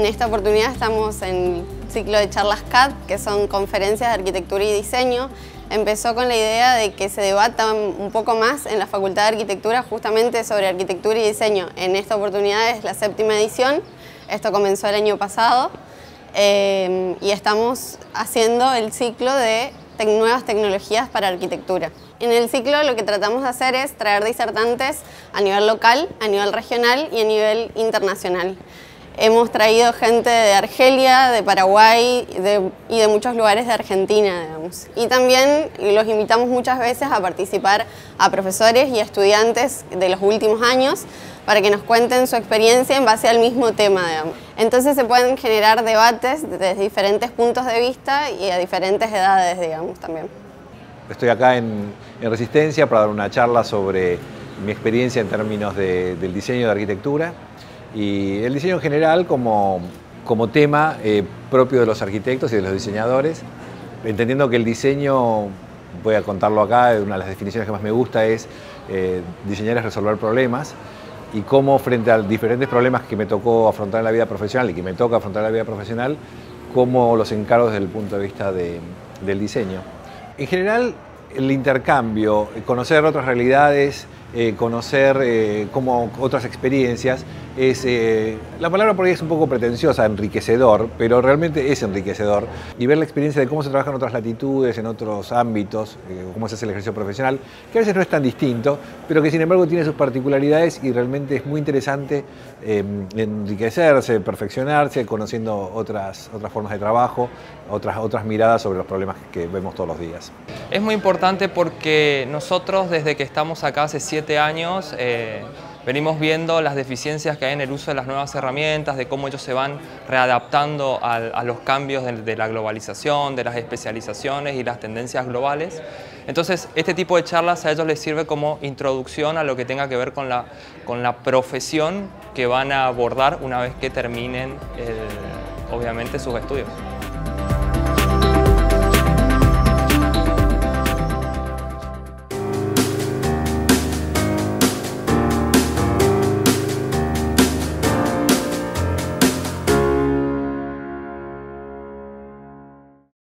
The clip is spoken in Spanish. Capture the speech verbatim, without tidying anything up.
esta oportunidad estamos en el ciclo de charlas C A D, que son conferencias de arquitectura y diseño. Empezó con la idea de que se debata un poco más en la Facultad de Arquitectura justamente sobre arquitectura y diseño. En esta oportunidad es la séptima edición, esto comenzó el año pasado eh, y estamos haciendo el ciclo de te nuevas tecnologías para arquitectura. En el ciclo lo que tratamos de hacer es traer disertantes a nivel local, a nivel regional y a nivel internacional. Hemos traído gente de Argelia, de Paraguay de, y de muchos lugares de Argentina, digamos. Y también los invitamos muchas veces a participar a profesores y a estudiantes de los últimos años para que nos cuenten su experiencia en base al mismo tema, digamos. Entonces se pueden generar debates desde diferentes puntos de vista y a diferentes edades, digamos, también. Estoy acá en, en Resistencia para dar una charla sobre mi experiencia en términos de, del diseño de arquitectura y el diseño en general como, como tema eh, propio de los arquitectos y de los diseñadores, entendiendo que el diseño, voy a contarlo acá, una de las definiciones que más me gusta es eh, diseñar es resolver problemas, y cómo frente a diferentes problemas que me tocó afrontar en la vida profesional y que me toca afrontar en la vida profesional, cómo los encaro desde el punto de vista de, del diseño. En general, el intercambio, conocer otras realidades, eh, conocer eh, cómo otras experiencias, es, eh, la palabra por ahí es un poco pretenciosa, enriquecedor, pero realmente es enriquecedor. Y ver la experiencia de cómo se trabaja en otras latitudes, en otros ámbitos, eh, cómo se hace el ejercicio profesional, que a veces no es tan distinto, pero que sin embargo tiene sus particularidades y realmente es muy interesante eh, enriquecerse, perfeccionarse, conociendo otras, otras formas de trabajo, otras, otras miradas sobre los problemas que vemos todos los días. Es muy importante porque nosotros desde que estamos acá hace siete años eh, venimos viendo las deficiencias que hay en el uso de las nuevas herramientas, de cómo ellos se van readaptando a, a los cambios de, de la globalización, de las especializaciones y las tendencias globales. Entonces, este tipo de charlas a ellos les sirve como introducción a lo que tenga que ver con la, con la profesión que van a abordar una vez que terminen, el, obviamente, sus estudios.